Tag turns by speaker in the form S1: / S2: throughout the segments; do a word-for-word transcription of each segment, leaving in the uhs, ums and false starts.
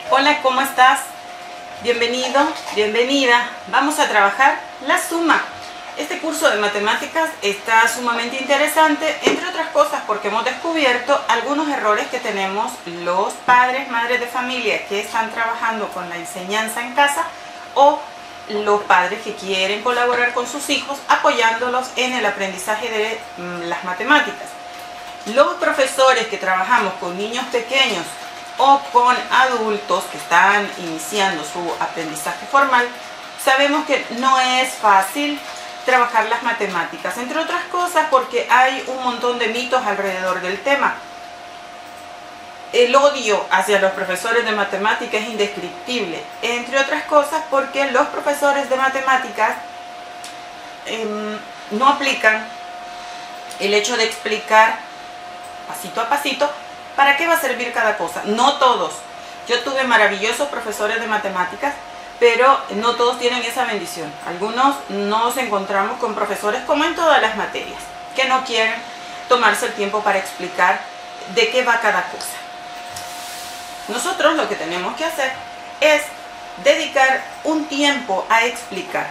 S1: Hola, ¿cómo estás? Bienvenido, bienvenida. Vamos a trabajar la suma. Este curso de matemáticas está sumamente interesante, entre otras cosas porque hemos descubierto algunos errores que tenemos los padres, madres de familia que están trabajando con la enseñanza en casa o los padres que quieren colaborar con sus hijos apoyándolos en el aprendizaje de mm, las matemáticas. Los profesores que trabajamos con niños pequeños o con adultos que están iniciando su aprendizaje formal, sabemos que no es fácil trabajar las matemáticas, entre otras cosas porque hay un montón de mitos alrededor del tema. El odio hacia los profesores de matemáticas es indescriptible, entre otras cosas porque los profesores de matemáticas eh, no aplican el hecho de explicar pasito a pasito para qué va a servir cada cosa. No todos. Yo tuve maravillosos profesores de matemáticas, pero no todos tienen esa bendición. Algunos nos encontramos con profesores, como en todas las materias, que no quieren tomarse el tiempo para explicar de qué va cada cosa. Nosotros lo que tenemos que hacer es dedicar un tiempo a explicar.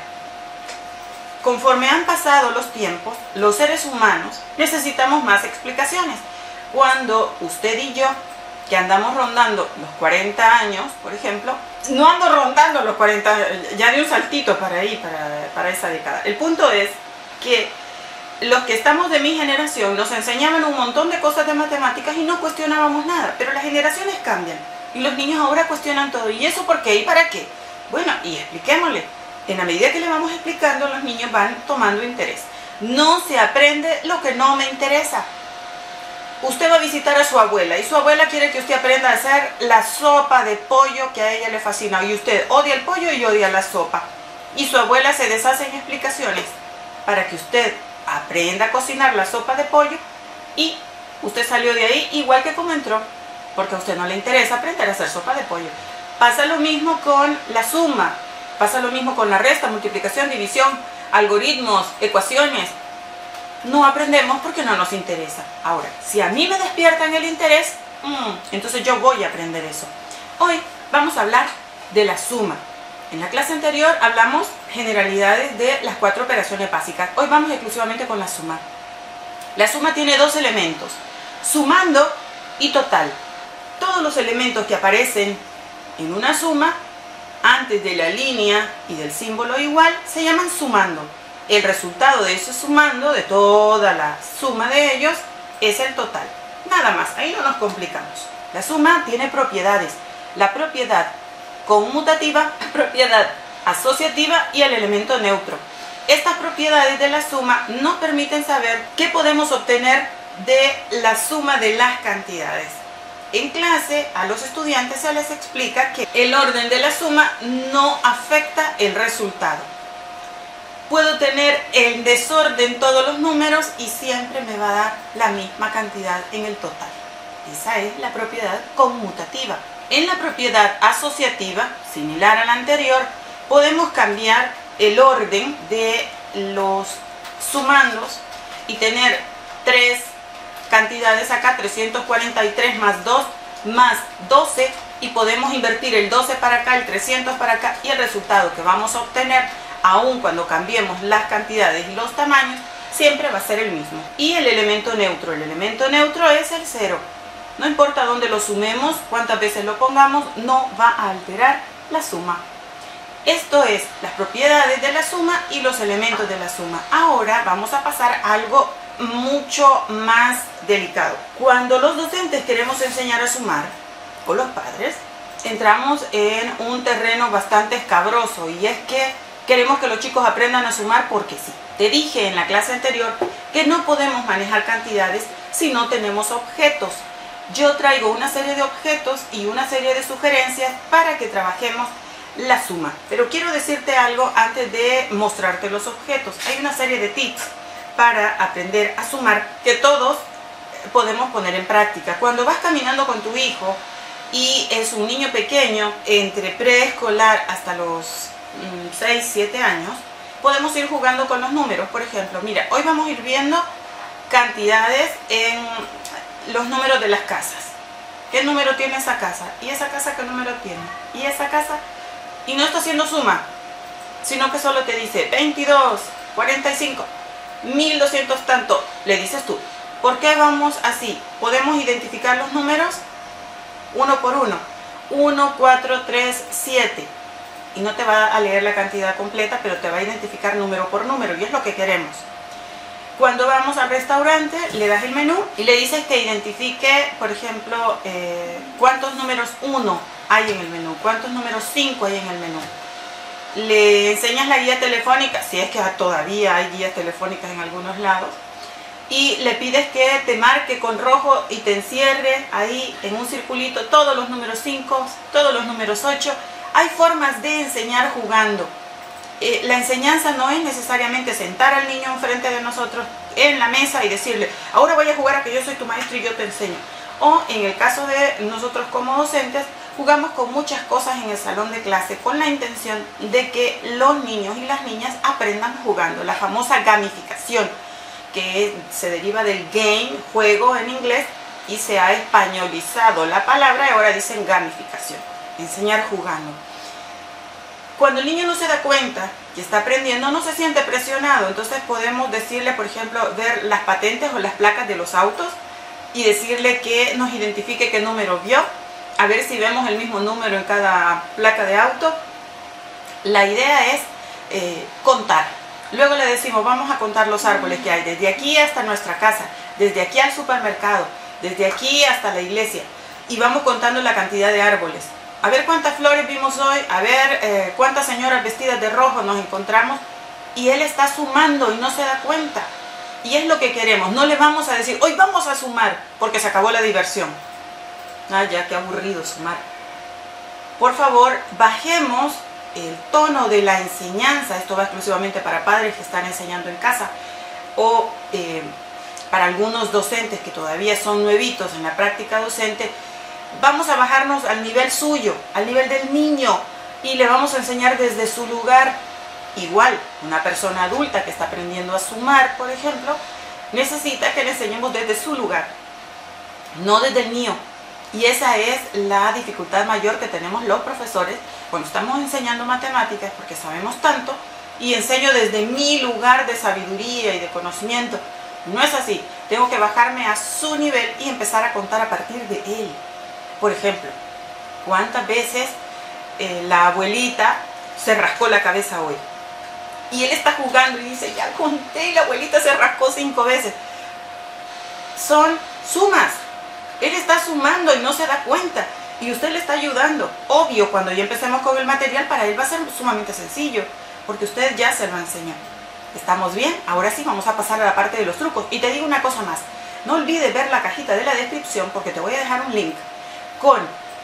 S1: Conforme han pasado los tiempos, los seres humanos necesitamos más explicaciones. Cuando usted y yo, que andamos rondando los cuarenta años, por ejemplo, no ando rondando los cuarenta, ya di un saltito para ahí, para, para esa década. El punto es que los que estamos de mi generación nos enseñaban un montón de cosas de matemáticas y no cuestionábamos nada, pero las generaciones cambian y los niños ahora cuestionan todo. ¿Y eso por qué? ¿Y para qué? Bueno, y expliquémosle. En la medida que le vamos explicando, los niños van tomando interés. No se aprende lo que no me interesa. Usted va a visitar a su abuela y su abuela quiere que usted aprenda a hacer la sopa de pollo que a ella le fascina. Y usted odia el pollo y odia la sopa. Y su abuela se deshace en explicaciones para que usted aprenda a cocinar la sopa de pollo y usted salió de ahí igual que como entró, porque a usted no le interesa aprender a hacer sopa de pollo. Pasa lo mismo con la suma, pasa lo mismo con la resta, multiplicación, división, algoritmos, ecuaciones. No aprendemos porque no nos interesa. Ahora, si a mí me despiertan el interés, mmm, entonces yo voy a aprender eso. Hoy vamos a hablar de la suma. En la clase anterior hablamos generalidades de las cuatro operaciones básicas. Hoy vamos exclusivamente con la suma. La suma tiene dos elementos, sumando y total. Todos los elementos que aparecen en una suma, antes de la línea y del símbolo igual, se llaman sumando. El resultado de ese sumando, de toda la suma de ellos, es el total. Nada más, ahí no nos complicamos. La suma tiene propiedades. La propiedad conmutativa, la propiedad asociativa y el elemento neutro. Estas propiedades de la suma nos permiten saber qué podemos obtener de la suma de las cantidades. En clase a los estudiantes se les explica que el orden de la suma no afecta el resultado. Puedo tener el desorden todos los números y siempre me va a dar la misma cantidad en el total. Esa es la propiedad conmutativa. En la propiedad asociativa, similar a la anterior, podemos cambiar el orden de los sumandos y tener tres cantidades acá, trescientos cuarenta y tres más dos más doce, y podemos invertir el doce para acá, el trescientos para acá, y el resultado que vamos a obtener, aun cuando cambiemos las cantidades y los tamaños, siempre va a ser el mismo. Y el elemento neutro, el elemento neutro es el cero. No importa dónde lo sumemos, cuántas veces lo pongamos, no va a alterar la suma. Esto es las propiedades de la suma y los elementos de la suma. Ahora vamos a pasar a algo mucho más delicado. Cuando los docentes queremos enseñar a sumar, o los padres, entramos en un terreno bastante escabroso, y es que queremos que los chicos aprendan a sumar porque sí. Te dije en la clase anterior que no podemos manejar cantidades si no tenemos objetos. Yo traigo una serie de objetos y una serie de sugerencias para que trabajemos la suma. Pero quiero decirte algo antes de mostrarte los objetos. Hay una serie de tips para aprender a sumar que todos podemos poner en práctica. Cuando vas caminando con tu hijo y es un niño pequeño, entre preescolar hasta los seis, siete años, podemos ir jugando con los números. Por ejemplo, mira, hoy vamos a ir viendo cantidades en los números de las casas. ¿qué número tiene esa casa? ¿Y esa casa qué número tiene? ¿Y esa casa? Y no está haciendo suma, sino que solo te dice veintidós, cuarenta y cinco, mil doscientos tanto. Le dices tú, ¿por qué vamos así? Podemos identificar los números uno por uno. uno, cuatro, tres, siete. Y no te va a leer la cantidad completa, pero te va a identificar número por número, y es lo que queremos. Cuando vamos al restaurante, le das el menú y le dices que identifique, por ejemplo, eh, cuántos números uno hay en el menú, cuántos números cinco hay en el menú. Le enseñas la guía telefónica, si es que todavía hay guías telefónicas en algunos lados, y le pides que te marque con rojo y te encierre ahí en un circulito todos los números cinco, todos los números ocho. Hay formas de enseñar jugando. Eh, la enseñanza no es necesariamente sentar al niño enfrente de nosotros en la mesa y decirle, ahora voy a jugar a que yo soy tu maestro y yo te enseño. O en el caso de nosotros como docentes, jugamos con muchas cosas en el salón de clase con la intención de que los niños y las niñas aprendan jugando. La famosa gamificación, que se deriva del game, juego en inglés, y se ha españolizado la palabra y ahora dicen gamificación, enseñar jugando. Cuando el niño no se da cuenta que está aprendiendo, no se siente presionado. Entonces podemos decirle, por ejemplo, ver las patentes o las placas de los autos y decirle que nos identifique qué número vio, a ver si vemos el mismo número en cada placa de auto. La idea es eh, contar. Luego le decimos, vamos a contar los árboles que hay, desde aquí hasta nuestra casa, desde aquí al supermercado, desde aquí hasta la iglesia. Y vamos contando la cantidad de árboles. A ver cuántas flores vimos hoy, a ver eh, cuántas señoras vestidas de rojo nos encontramos. Y él está sumando y no se da cuenta. Y es lo que queremos. No le vamos a decir, hoy vamos a sumar, porque se acabó la diversión. Ah, ya, qué aburrido sumar. Por favor, bajemos el tono de la enseñanza. Esto va exclusivamente para padres que están enseñando en casa, o eh, para algunos docentes que todavía son nuevitos en la práctica docente. Vamos a bajarnos al nivel suyo, al nivel del niño, y le vamos a enseñar desde su lugar. Igual, una persona adulta que está aprendiendo a sumar, por ejemplo, necesita que le enseñemos desde su lugar, no desde el mío. Y esa es la dificultad mayor que tenemos los profesores cuando estamos enseñando matemáticas, porque sabemos tanto y enseño desde mi lugar de sabiduría y de conocimiento. No es así. Tengo que bajarme a su nivel y empezar a contar a partir de él. Por ejemplo, ¿cuántas veces eh, la abuelita se rascó la cabeza hoy? Y él está jugando y dice, ya conté, y la abuelita se rascó cinco veces. Son sumas. Él está sumando y no se da cuenta. Y usted le está ayudando. Obvio, cuando ya empecemos con el material, para él va a ser sumamente sencillo, porque usted ya se lo enseñó. ¿Estamos bien? Ahora sí vamos a pasar a la parte de los trucos. Y te digo una cosa más. No olvides ver la cajita de la descripción, porque te voy a dejar un link con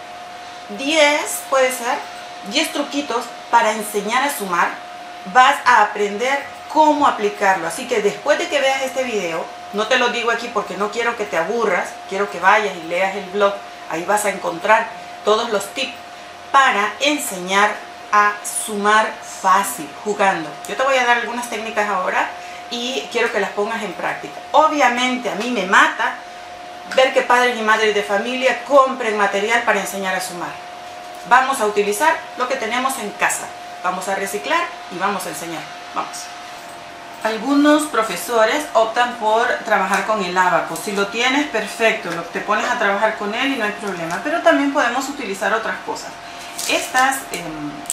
S1: diez, puede ser, diez truquitos para enseñar a sumar. Vas a aprender cómo aplicarlo. Así que después de que veas este video, no te lo digo aquí porque no quiero que te aburras, quiero que vayas y leas el blog. Ahí vas a encontrar todos los tips para enseñar a sumar fácil, jugando. Yo te voy a dar algunas técnicas ahora y quiero que las pongas en práctica. Obviamente a mí me mata ver que padres y madres de familia compren material para enseñar a sumar. Vamos a utilizar lo que tenemos en casa. Vamos a reciclar y vamos a enseñar. Vamos. Algunos profesores optan por trabajar con el ábaco. Si lo tienes, perfecto, te pones a trabajar con él y no hay problema. Pero también podemos utilizar otras cosas. Estas eh,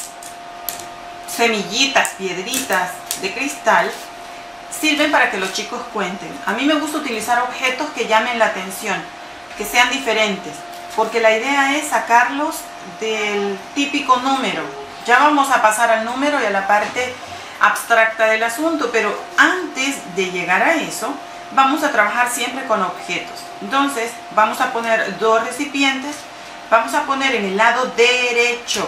S1: semillitas, piedritas de cristal sirven para que los chicos cuenten. A mí me gusta utilizar objetos que llamen la atención, que sean diferentes, porque la idea es sacarlos del típico número. Ya vamos a pasar al número y a la parte abstracta del asunto, pero antes de llegar a eso, vamos a trabajar siempre con objetos. Entonces, vamos a poner dos recipientes, vamos a poner en el lado derecho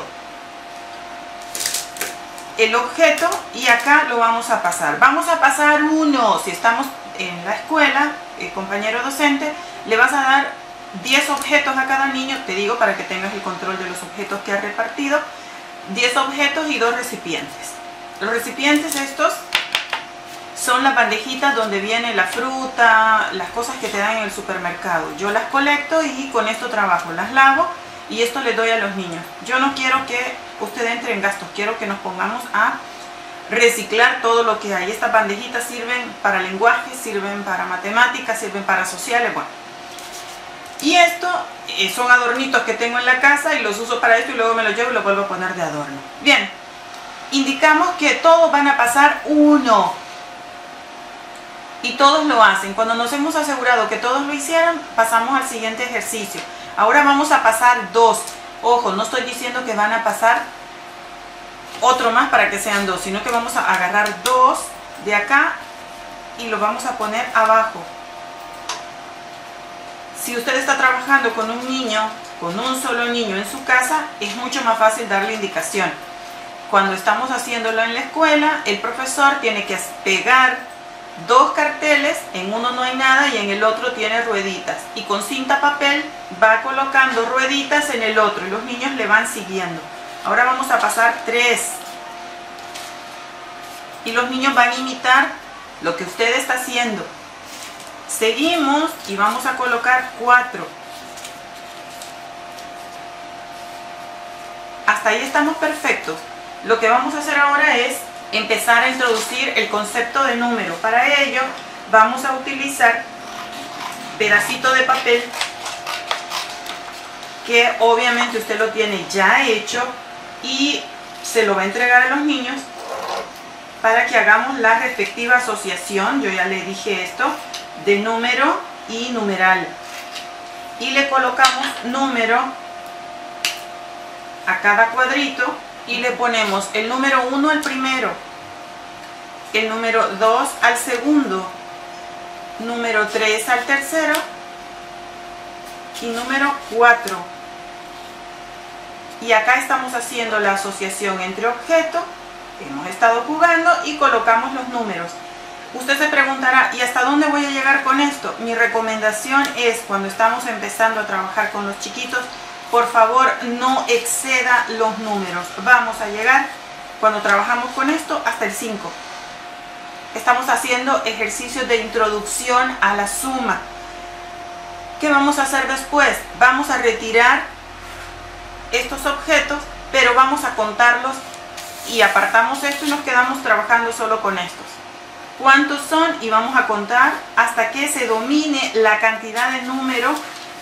S1: el objeto y acá lo vamos a pasar. Vamos a pasar uno. Si estamos en la escuela, el compañero docente, le vas a dar diez objetos a cada niño, te digo para que tengas el control de los objetos que ha repartido, diez objetos y dos recipientes. Los recipientes estos son las bandejitas donde viene la fruta, las cosas que te dan en el supermercado. Yo las colecto y con esto trabajo, las lavo y esto les doy a los niños. Yo no quiero que usted entre en gastos, quiero que nos pongamos a reciclar todo lo que hay. Estas bandejitas sirven para lenguaje, sirven para matemáticas, sirven para sociales, bueno. Y esto eh, son adornitos que tengo en la casa y los uso para esto y luego me los llevo y los vuelvo a poner de adorno. Bien, indicamos que todos van a pasar uno. Y todos lo hacen. Cuando nos hemos asegurado que todos lo hicieron, pasamos al siguiente ejercicio. Ahora vamos a pasar dos. Ojo, no estoy diciendo que van a pasar otro más para que sean dos, sino que vamos a agarrar dos de acá y lo vamos a poner abajo. Si usted está trabajando con un niño, con un solo niño en su casa, es mucho más fácil darle indicación. Cuando estamos haciéndolo en la escuela, el profesor tiene que pegar dos carteles, en uno no hay nada y en el otro tiene rueditas. Y con cinta papel va colocando rueditas en el otro y los niños le van siguiendo. Ahora vamos a pasar tres. Y los niños van a imitar lo que usted está haciendo. Seguimos y vamos a colocar cuatro. Hasta ahí estamos perfectos. Lo que vamos a hacer ahora es empezar a introducir el concepto de número. Para ello vamos a utilizar pedacito de papel que obviamente usted lo tiene ya hecho y se lo va a entregar a los niños para que hagamos la respectiva asociación. Yo ya le dije esto de número y numeral y le colocamos número a cada cuadrito y le ponemos el número uno al primero, el número dos al segundo, número tres al tercero y número cuatro. Y acá estamos haciendo la asociación entre objetos, hemos estado jugando y colocamos los números. Usted se preguntará, ¿y hasta dónde voy a llegar con esto? Mi recomendación es, cuando estamos empezando a trabajar con los chiquitos, por favor no exceda los números. Vamos a llegar, cuando trabajamos con esto, hasta el cinco. Estamos haciendo ejercicios de introducción a la suma. ¿Qué vamos a hacer después? Vamos a retirar estos objetos, pero vamos a contarlos y apartamos esto y nos quedamos trabajando solo con estos. ¿Cuántos son? Y vamos a contar hasta que se domine la cantidad de números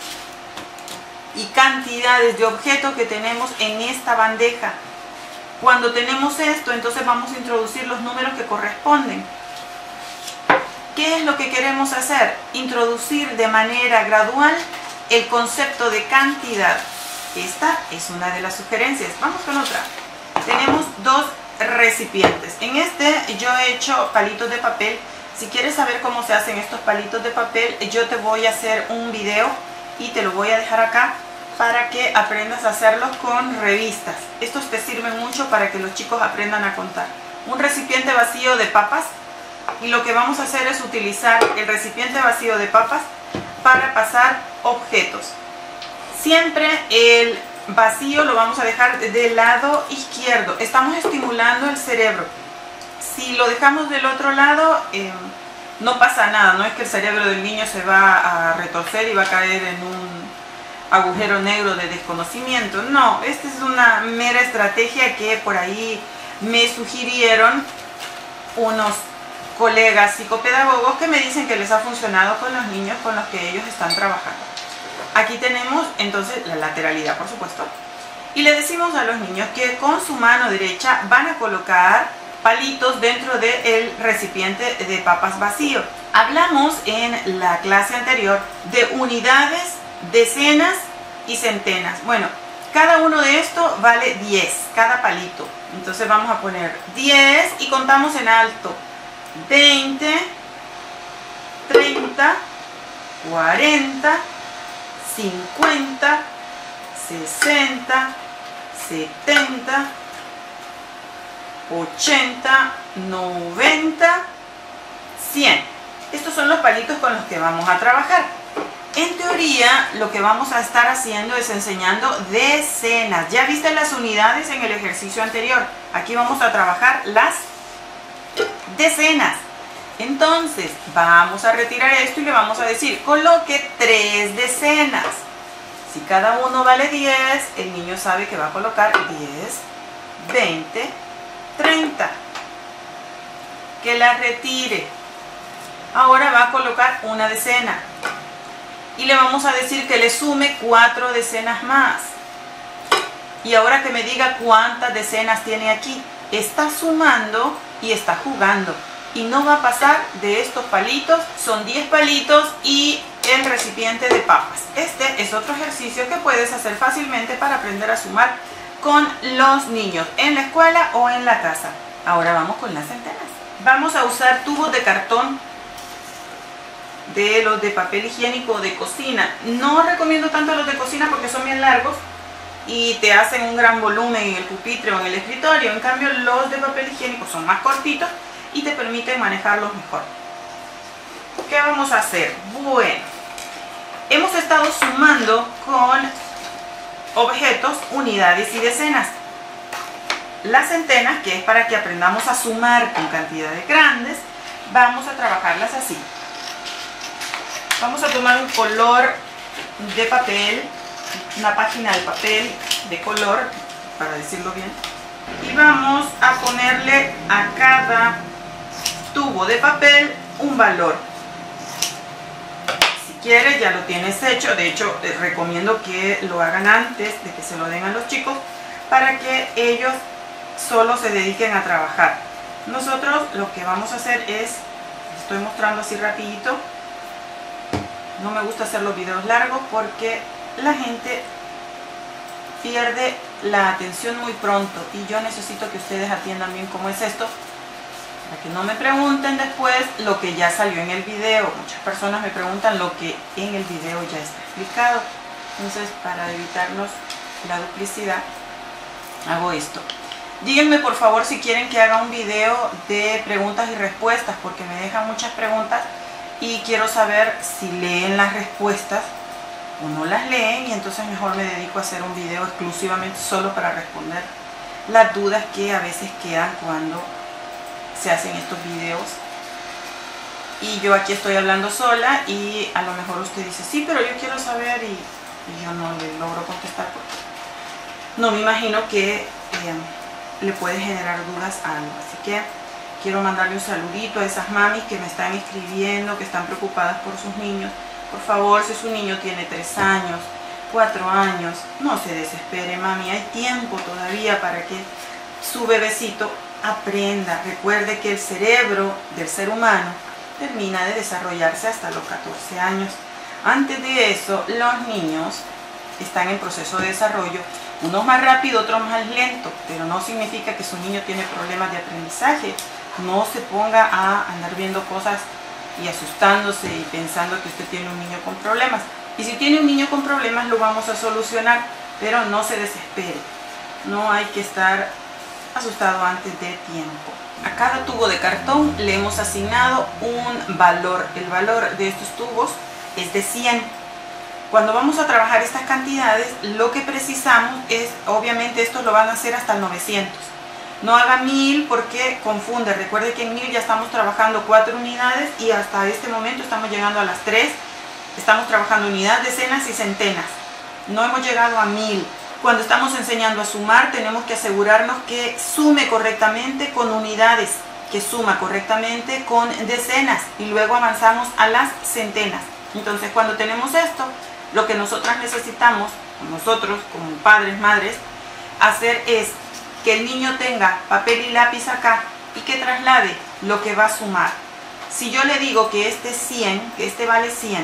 S1: y cantidades de objetos que tenemos en esta bandeja. Cuando tenemos esto, entonces vamos a introducir los números que corresponden. ¿Qué es lo que queremos hacer? Introducir de manera gradual el concepto de cantidad. Esta es una de las sugerencias. Vamos con otra. Tenemos dos recipientes. En este yo he hecho palitos de papel. Si quieres saber cómo se hacen estos palitos de papel, yo te voy a hacer un video y te lo voy a dejar acá para que aprendas a hacerlos con revistas. Estos te sirven mucho para que los chicos aprendan a contar. Un recipiente vacío de papas, y lo que vamos a hacer es utilizar el recipiente vacío de papas para pasar objetos. Siempre el vacío lo vamos a dejar del lado izquierdo. Estamos estimulando el cerebro. Si lo dejamos del otro lado, eh, no pasa nada. No es que el cerebro del niño se va a retorcer y va a caer en un agujero negro de desconocimiento. No, esta es una mera estrategia que por ahí me sugirieron unos colegas psicopedagogos que me dicen que les ha funcionado con los niños con los que ellos están trabajando. Aquí tenemos entonces la lateralidad, por supuesto, y le decimos a los niños que con su mano derecha van a colocar palitos dentro del recipiente de papas vacío. Hablamos en la clase anterior de unidades, decenas y centenas. Bueno, cada uno de estos vale diez, cada palito. Entonces vamos a poner diez y contamos en alto. veinte, treinta, cuarenta, cincuenta, sesenta, setenta, ochenta, noventa, cien. Estos son los palitos con los que vamos a trabajar. En teoría, lo que vamos a estar haciendo es enseñando decenas. Ya viste las unidades en el ejercicio anterior. Aquí vamos a trabajar las decenas. Entonces vamos a retirar esto y le vamos a decir, coloque tres decenas. Si cada uno vale diez, el niño sabe que va a colocar diez, veinte, treinta. Que la retire. Ahora va a colocar una decena. Y le vamos a decir que le sume cuatro decenas más. Y ahora que me diga cuántas decenas tiene aquí. Está sumando y está jugando. Y no va a pasar de estos palitos. Son diez palitos y el recipiente de papas. Este es otro ejercicio que puedes hacer fácilmente para aprender a sumar con los niños en la escuela o en la casa. Ahora vamos con las centenas. Vamos a usar tubos de cartón, de los de papel higiénico de cocina. No recomiendo tanto los de cocina porque son bien largos y te hacen un gran volumen en el pupitre o en el escritorio. En cambio, los de papel higiénico son más cortitos y te permiten manejarlos mejor. ¿Qué vamos a hacer? Bueno, hemos estado sumando con objetos, unidades y decenas. Las centenas, que es para que aprendamos a sumar con cantidades grandes, vamos a trabajarlas así. Vamos a tomar un color de papel, una página de papel de color, para decirlo bien, y vamos a ponerle a cada tubo de papel un valor. Si quieres, ya lo tienes hecho. De hecho, te recomiendo que lo hagan antes de que se lo den a los chicos para que ellos solo se dediquen a trabajar. Nosotros lo que vamos a hacer es, estoy mostrando así rapidito. No me gusta hacer los videos largos porque la gente pierde la atención muy pronto y yo necesito que ustedes atiendan bien cómo es esto, para que no me pregunten después lo que ya salió en el video. Muchas personas me preguntan lo que en el video ya está explicado. Entonces, para evitarnos la duplicidad, hago esto. Díganme por favor si quieren que haga un video de preguntas y respuestas, porque me dejan muchas preguntas y quiero saber si leen las respuestas o no las leen, y entonces mejor me dedico a hacer un video exclusivamente solo para responder las dudas que a veces quedan cuando se hacen estos videos. Y yo aquí estoy hablando sola y a lo mejor usted dice, sí, pero yo quiero saber, y, y yo no le logro contestar porque no me imagino que eh, le puede generar dudas a algo. Así que quiero mandarle un saludito a esas mamis que me están escribiendo, que están preocupadas por sus niños. Por favor, si su niño tiene tres años, cuatro años, no se desespere, mami. Hay tiempo todavía para que su bebecito aprenda. Recuerde que el cerebro del ser humano termina de desarrollarse hasta los catorce años. Antes de eso, los niños están en proceso de desarrollo, unos más rápido, otros más lento, pero no significa que su niño tiene problemas de aprendizaje. No se ponga a andar viendo cosas y asustándose y pensando que usted tiene un niño con problemas. Y si tiene un niño con problemas, lo vamos a solucionar, pero no se desespere. No hay que estar asustado antes de tiempo. A cada tubo de cartón le hemos asignado un valor. El valor de estos tubos es de cien. Cuando vamos a trabajar estas cantidades, lo que precisamos es, obviamente estos lo van a hacer hasta el novecientos. No haga mil porque confunde. Recuerde que en mil ya estamos trabajando cuatro unidades y hasta este momento estamos llegando a las tres. Estamos trabajando unidades, decenas y centenas. No hemos llegado a mil. Cuando estamos enseñando a sumar, tenemos que asegurarnos que sume correctamente con unidades, que suma correctamente con decenas, y luego avanzamos a las centenas. Entonces, cuando tenemos esto, lo que nosotras necesitamos, nosotros como padres, madres, hacer es que el niño tenga papel y lápiz acá y que traslade lo que va a sumar. Si yo le digo que este es cien, que este vale cien,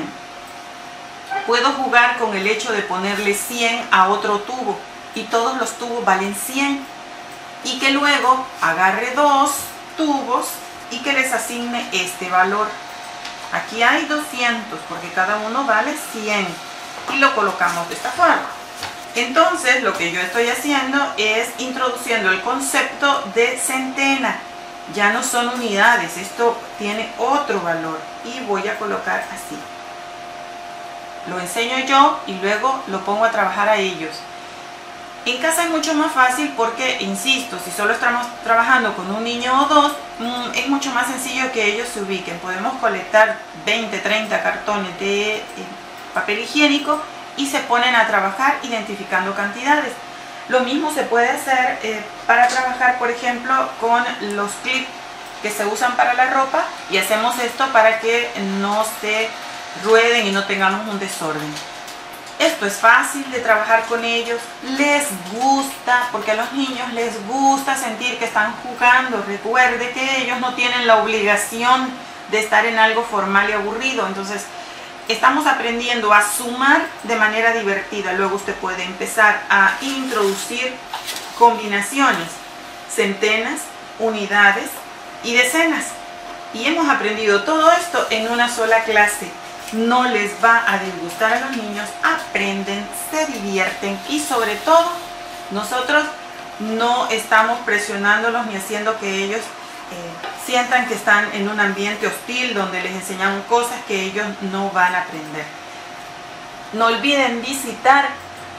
S1: puedo jugar con el hecho de ponerle cien a otro tubo y todos los tubos valen cien, y que luego agarre dos tubos y que les asigne este valor. Aquí hay doscientos porque cada uno vale cien y lo colocamos de esta forma. Entonces lo que yo estoy haciendo es introduciendo el concepto de centena. Ya no son unidades, esto tiene otro valor y voy a colocar así. Lo enseño yo y luego lo pongo a trabajar a ellos. En casa es mucho más fácil porque, insisto, si solo estamos trabajando con un niño o dos, es mucho más sencillo que ellos se ubiquen. Podemos colectar veinte, treinta cartones de papel higiénico y se ponen a trabajar identificando cantidades. Lo mismo se puede hacer eh, para trabajar, por ejemplo, con los clips que se usan para la ropa, y hacemos esto para que no se rueden y no tengamos un desorden. Esto es fácil de trabajar con ellos, les gusta, porque a los niños les gusta sentir que están jugando. Recuerde que ellos no tienen la obligación de estar en algo formal y aburrido. Entonces estamos aprendiendo a sumar de manera divertida. Luego usted puede empezar a introducir combinaciones, centenas, unidades y decenas. Y hemos aprendido todo esto en una sola clase. No les va a disgustar a los niños, aprenden, se divierten y sobre todo nosotros no estamos presionándolos ni haciendo que ellos eh, sientan que están en un ambiente hostil donde les enseñamos cosas que ellos no van a aprender. No olviden visitar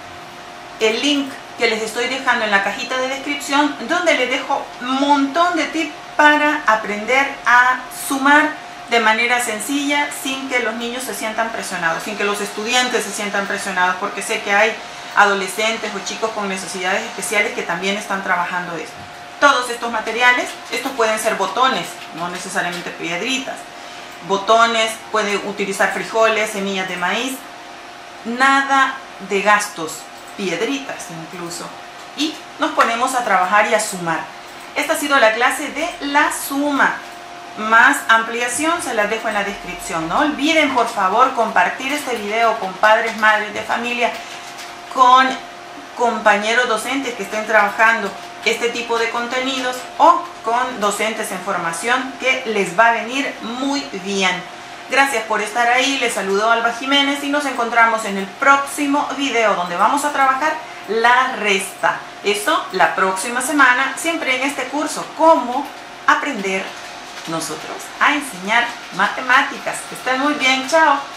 S1: el link que les estoy dejando en la cajita de descripción, donde les dejo un montón de tips para aprender a sumar de manera sencilla, sin que los niños se sientan presionados, sin que los estudiantes se sientan presionados, porque sé que hay adolescentes o chicos con necesidades especiales que también están trabajando esto. Todos estos materiales, estos pueden ser botones, no necesariamente piedritas, botones, pueden utilizar frijoles, semillas de maíz, nada de gastos, piedritas incluso, y nos ponemos a trabajar y a sumar. Esta ha sido la clase de la suma. Más ampliación se las dejo en la descripción. No olviden, por favor, compartir este video con padres, madres de familia, con compañeros docentes que estén trabajando este tipo de contenidos o con docentes en formación, que les va a venir muy bien. Gracias por estar ahí. Les saludó Alba Jiménez y nos encontramos en el próximo video, donde vamos a trabajar la resta. Eso la próxima semana, siempre en este curso, cómo aprender nosotros a enseñar matemáticas. Que estén muy bien, chao.